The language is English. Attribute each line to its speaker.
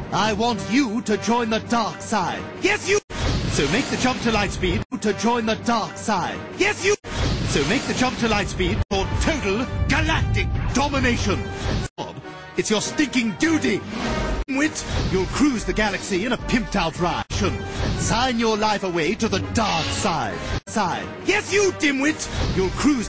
Speaker 1: I want you to join the dark side. Yes, you! So make the jump to light speed to join the dark side. Yes, you! So make the jump to light speed for total galactic domination. Bob, it's your stinking duty. Dimwit, you'll cruise the galaxy in a pimped-out ride. Sign your life away to the dark side. Yes, you dimwit! You'll cruise